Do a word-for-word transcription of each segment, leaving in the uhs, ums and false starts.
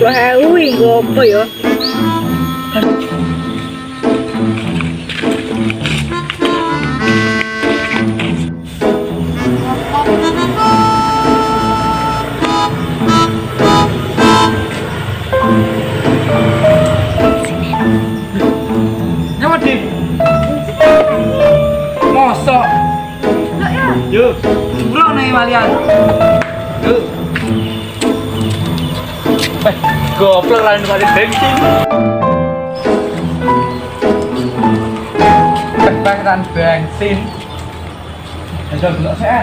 dua ewu iki apa ya? Mosok. Yuk, pulang nih kalian. Yuk. Eh, goblok kalian kali bensin. Peperan bensin. Ada belok saya.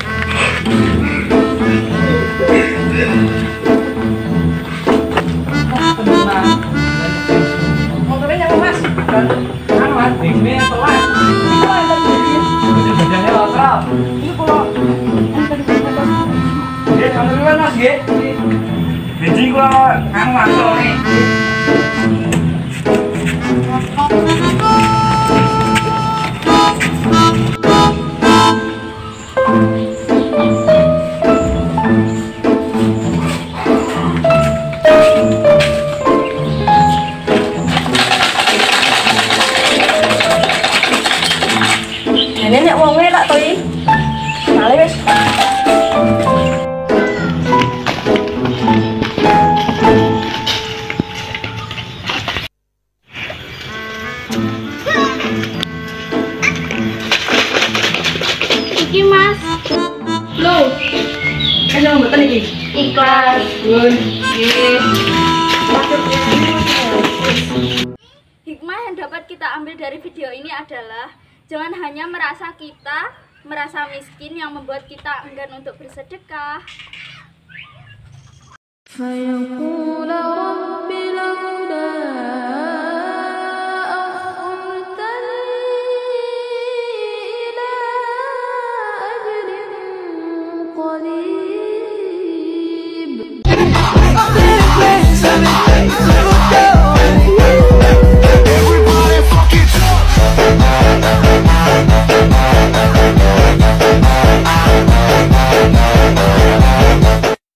Tenang. Motornya nyapa mas. Kan mas, ini telat. Badannya lateral. Ini kalau dia kamu duluan mas, G. Jadi kalau kamu masuk nih. Nenek wong tak to iki. Male wis. Iki Mas. Loh. Ayo mboten iki. Ikhlas. Nun. Nggih. Hikmah yang dapat kita ambil dari video ini adalah jangan hanya merasa kita merasa miskin yang membuat kita enggan untuk bersedekah.